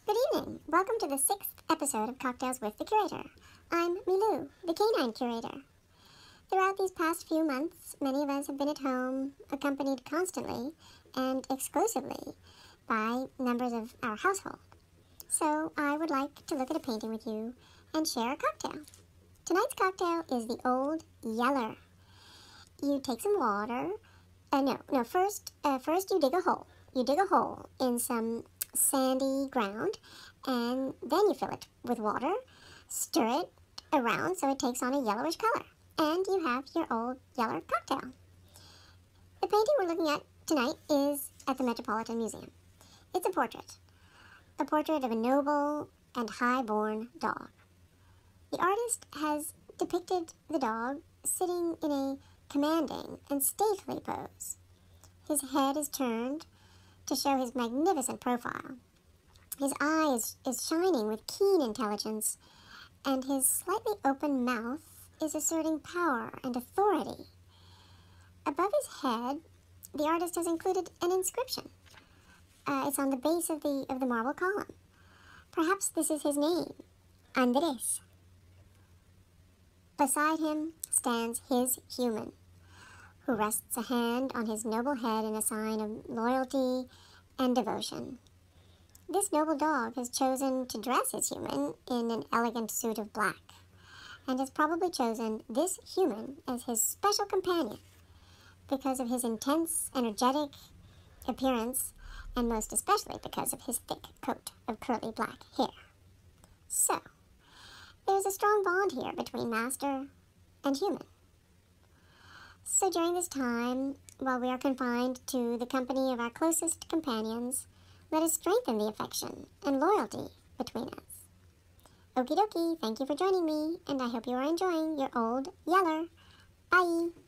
Good evening. Welcome to the 6th episode of Cocktails with the Curator. I'm Milou, the canine curator. Throughout these past few months, many of us have been at home, accompanied constantly and exclusively by members of our household. So I would like to look at a painting with you and share a cocktail. Tonight's cocktail is the Old Yeller. You take some water. First you dig a hole. You dig a hole in some sandy ground, and then you fill it with water, stir it around so it takes on a yellowish color, and you have your Old Yeller cocktail. The painting we're looking at tonight is at the Metropolitan Museum. It's a portrait of a noble and high-born dog. The artist has depicted the dog sitting in a commanding and stately pose. His head is turned to show his magnificent profile. His eye is shining with keen intelligence, and his slightly open mouth is asserting power and authority. Above his head, the artist has included an inscription. It's on the base of the marble column. Perhaps this is his name, Andres. Beside him stands his human, who rests a hand on his noble head in a sign of loyalty and devotion. This noble dog has chosen to dress his human in an elegant suit of black, and has probably chosen this human as his special companion because of his intense, energetic appearance, and most especially because of his thick coat of curly black hair. So, there's a strong bond here between master and human. So during this time, while we are confined to the company of our closest companions, let us strengthen the affection and loyalty between us. Okie dokie, thank you for joining me, and I hope you are enjoying your Old Yeller. Bye!